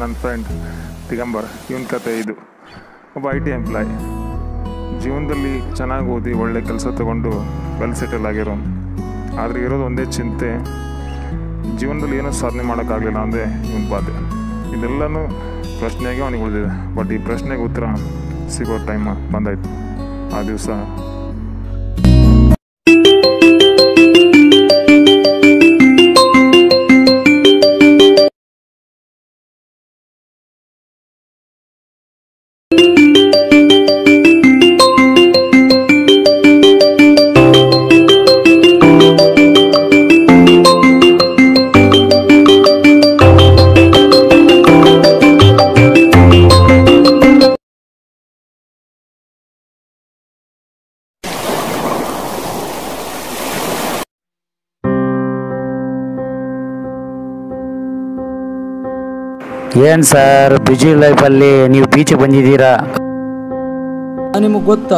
ನನ್ನ ಫ್ರೆಂಡ್ ದಿಗಂಬರ್. ಇವನ ಕತೆ ಇದು. ಒಬ್ಬ IT ಎಂಪ್ಲಾಯ್, ಜೀವನದಲ್ಲಿ ಚೆನ್ನಾಗಿ ಓದಿ ಒಳ್ಳೆ ಕೆಲಸ ತೊಗೊಂಡು ವೆಲ್ ಸೆಟಲ್ ಆಗಿರೋನು. ಆದರೆ ಇರೋದು ಒಂದೇ ಚಿಂತೆ, ಜೀವನದಲ್ಲಿ ಏನೂ ಸಾಧನೆ ಮಾಡೋಕ್ಕಾಗಲಿಲ್ಲ ಅಂದರೆ ಇವನ ಬಾಧೆ. ಇದೆಲ್ಲನೂ ಪ್ರಶ್ನೆಗೆ ಅವನಿಗೆ ಉಳಿದಿದೆ. ಬಟ್ ಈ ಪ್ರಶ್ನೆಗೆ ಉತ್ತರ ಸಿಗೋ ಟೈಮ್ ಬಂದಾಯಿತು. ಆ ದಿವಸ ಏನು ಸರ್, ಬ್ಯುಸಿ ಲೈಫಲ್ಲಿ ನೀವು ಬೀಚಿಗೆ ಬಂದಿದ್ದೀರಾ? ನಿಮಗೆ ಗೊತ್ತಾ?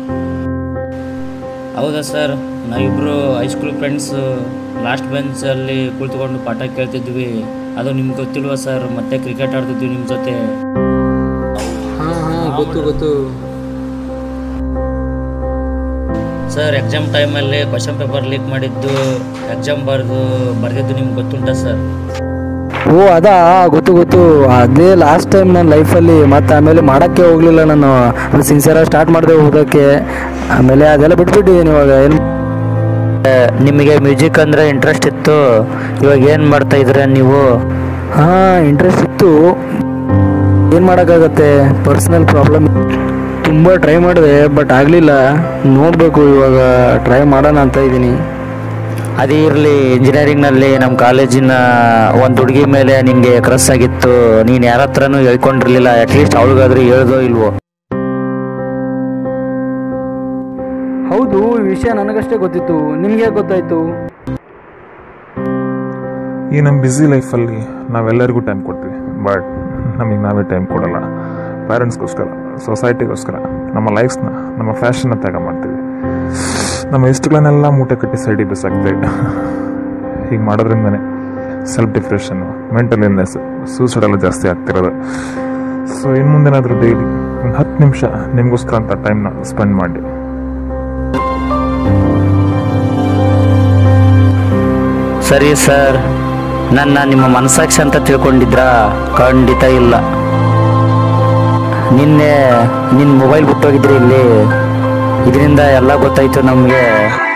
ಹೌದಾ ಸರ್, ನಾವಿಬ್ಬರು ಹೈಸ್ಕೂಲ್ ಫ್ರೆಂಡ್ಸು ಲಾಸ್ಟ್ ಬೆಂಚಲ್ಲಿ ಕುಳಿತುಕೊಂಡು ಪಾಠ ಕೇಳ್ತಿದ್ವಿ. ಅದು ನಿಮ್ಗೆ ಗೊತ್ತಿಲ್ವಾ ಸರ್? ಮತ್ತೆ ಕ್ರಿಕೆಟ್ ಆಡ್ತಿದ್ವಿ ನಿಮ್ಮ ಜೊತೆ. ಹಾಂ ಗೊತ್ತು. ಸರ್, ಎಕ್ಸಾಮ್ ಟೈಮಲ್ಲಿ ಕ್ವಶನ್ ಪೇಪರ್ ಲೀಕ್ ಮಾಡಿದ್ದು, ಎಕ್ಸಾಮ್ ಬರೆದಿದ್ದು ನಿಮ್ಗೆ ಗೊತ್ತುಂಟಾ ಸರ್? ಓ ಅದಾ, ಗೊತ್ತು. ಅದೇ ಲಾಸ್ಟ್ ಟೈಮ್ ನನ್ನ ಲೈಫಲ್ಲಿ. ಮತ್ತು ಆಮೇಲೆ ಮಾಡೋಕ್ಕೆ ಹೋಗಲಿಲ್ಲ ನಾನು. ಸಿನ್ಸಿಯರಾಗಿ ಸ್ಟಾರ್ಟ್ ಮಾಡಿದೆ ಓದೋಕ್ಕೆ. ಆಮೇಲೆ ಅದೆಲ್ಲ ಬಿಟ್ಬಿಟ್ಟಿದ್ದೀನಿ ಇವಾಗ. ಏನು ನಿಮಗೆ ಮ್ಯೂಸಿಕ್ ಅಂದರೆ ಇಂಟ್ರೆಸ್ಟ್ ಇತ್ತು, ಇವಾಗ ಏನು ಮಾಡ್ತಾ ಇದ್ದೀರಾ ನೀವು? ಹಾಂ, ಇಂಟ್ರೆಸ್ಟ್ ಇತ್ತು. ಏನು ಮಾಡೋಕ್ಕಾಗತ್ತೆ, ಪರ್ಸ್ನಲ್ ಪ್ರಾಬ್ಲಮ್. ತುಂಬ ಟ್ರೈ ಮಾಡಿದೆ, ಬಟ್ ಆಗಲಿಲ್ಲ. ನೋಡಬೇಕು, ಇವಾಗ ಟ್ರೈ ಮಾಡೋಣ ಅಂತ ಇದ್ದೀನಿ. ಅದೇ ಇರಲಿ, ಇಂಜಿನಿಯರಿಂಗ್ನಲ್ಲಿ ನಮ್ಮ ಕಾಲೇಜಿನ ಒಂದು ಹುಡುಗಿ ಮೇಲೆ ನಿನಗೆ ಕ್ರಸ್ ಆಗಿತ್ತು. ನೀನು ಯಾರ ಹತ್ರನೂ ಹೇಳ್ಕೊಂಡಿರಲಿಲ್ಲ. ಅಟ್ಲೀಸ್ಟ್ ಅವಳಿಗಾದ್ರೂ ಹೇಳ್ದೋ ಇಲ್ವೋ? ಹೌದು, ಈ ವಿಷಯ ನನಗಷ್ಟೇ ಗೊತ್ತಿತ್ತು. ನಿಮಗೆ ಗೊತ್ತಾಯಿತು? ಈ ನಮ್ಮ ಬ್ಯುಸಿ ಲೈಫಲ್ಲಿ ನಾವೆಲ್ಲರಿಗೂ ಟೈಮ್ ಕೊಡ್ತೀವಿ, ಬಟ್ ನಮಗೆ ನಾವೇ ಟೈಮ್ ಕೊಡಲ್ಲ. ಪೇರೆಂಟ್ಸ್ಗೋಸ್ಕರ, ಸೊಸೈಟಿಗೋಸ್ಕರ, ನಮ್ಮ ಲೈಫ್ಸ್ನ, ನಮ್ಮ ಫ್ಯಾಷನ್ನ ತ್ಯಾಗ ಮಾಡ್ತೀವಿ. ನಮ್ಮ ಇಷ್ಟಗಳನ್ನೆಲ್ಲ ಮೂಟೆ ಕಟ್ಟಿ ಸೈಡಿಗೆ ಬಿಸಾಕ್ತೇವೆ. ಹೀಗೆ ಮಾಡೋದ್ರಿಂದನೇ ಸೆಲ್ಫ್ ಡಿಪ್ರೆಷನ್ನು, ಮೆಂಟಲ್ ಇಲ್ನೆಸ್, ಸೂಸೈಡೆಲ್ಲ ಜಾಸ್ತಿ ಆಗ್ತಿರೋದು. ಸೊ ಇನ್ನು ಮುಂದೇನಾದರೂ ಡೈಲಿ ಒಂದು 10 ನಿಮಿಷ ನಿಮಗೋಸ್ಕರ ಅಂತ ಟೈಮ್ನ ಸ್ಪೆಂಡ್ ಮಾಡಿ. ಸರಿ ಸರ್, ನನ್ನ ನಿಮ್ಮ ಮನಸ್ಸಾಕ್ಷಿ ಅಂತ ತಿಳ್ಕೊಂಡಿದ್ರಾ? ಖಂಡಿತ ಇಲ್ಲ. ನಿನ್ನೆ ನಿನ್ನ ಮೊಬೈಲ್ ಬಿಟ್ಟೋಗಿದ್ರಿ ಇಲ್ಲಿ. ಇದರಿಂದ ಎಲ್ಲ ಗೊತ್ತಾಯಿತು ನಮಗೆ.